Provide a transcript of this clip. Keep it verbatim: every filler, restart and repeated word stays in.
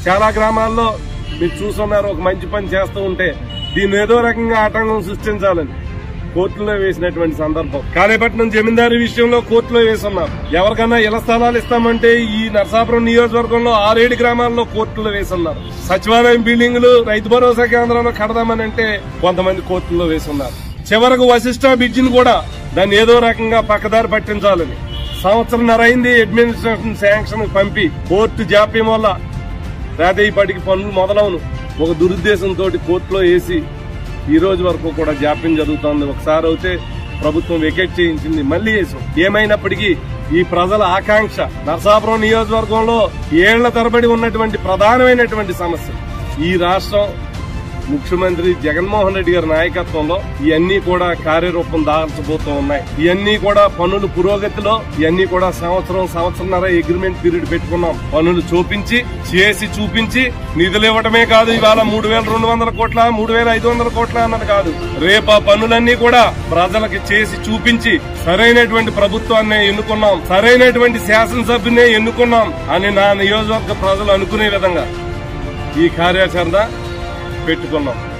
చాలా గ్రామాల్లో మీరు చూస్తున్నారు, ఒక మంచి పని చేస్తూ ఉంటే దీన్ని ఏదో రకంగా ఆటంకం సృష్టించాలని కోర్టులో వేసినటువంటి సందర్భం. కాళీపట్నం జమీందారీ విషయంలో కోర్టులో వేసున్నారు. ఎవరికన్నా ఇళ్ల స్థలాలు ఇస్తామంటే ఈ నరసాపురం నియోజకవర్గంలో ఆరేడు గ్రామాల్లో కోర్టులో వేసున్నారు. సచివాలయం బిల్డింగులు, రైతు భరోసా కేంద్రంలో కడదామని అంటే కొంతమంది కోర్టుల్లో వేసున్నారు. చివరకు వశిష్ఠ బ్రిడ్జిని కూడా దాన్ని ఏదో రకంగా పక్కదారి పట్టించాలని సంవత్సరంన్నర అయింది అడ్మినిస్ట్రేషన్ శాంక్షన్ పంపి కోర్టు జాప్యం వల్ల రాతేపాటికి పనులు మొదలవును ఒక దురుద్దేశంతో కోర్టులో వేసి ఈ రోజు వరకు కూడా జాప్యం జరుగుతోంది. ఒకసారి అయితే ప్రభుత్వం వెకేట్ చేయించింది, మళ్లీ వేసాం. ఏమైనప్పటికీ ఈ ప్రజల ఆకాంక్ష నరసాపురం నియోజకవర్గంలో ఏళ్ల తరబడి ఉన్నటువంటి ప్రధానమైనటువంటి సమస్య ఈ రాష్ట్రం ముఖ్యమంత్రి జగన్మోహన్ రెడ్డి గారి నాయకత్వంలో ఇవన్నీ కూడా కార్యరూపం దాల్చబోతూ ఉన్నాయి. ఇవన్నీ కూడా పనులు పురోగతిలో ఇవన్నీ కూడా సంవత్సరం సంవత్సరంన్నర అగ్రిమెంట్ పీరియడ్ పెట్టుకున్నాం. పనులు చూపించి చేసి చూపించి నిధులు ఇవ్వడమే కాదు, ఇవాళ మూడు వేల రెండు వందల కోట్ల మూడు వేల ఐదు వందల కోట్ల అన్నది కాదు. రేపు ఆ పనులన్నీ కూడా ప్రజలకి చేసి చూపించి సరైనటువంటి ప్రభుత్వాన్ని ఎన్నుకున్నాం, సరైనటువంటి శాసనసభ్యునే ఎన్నుకున్నాం అని నా నియోజకవర్గ ప్రజలు అనుకునే విధంగా ఈ కార్యాచరణ పెట్టుకున్నాం.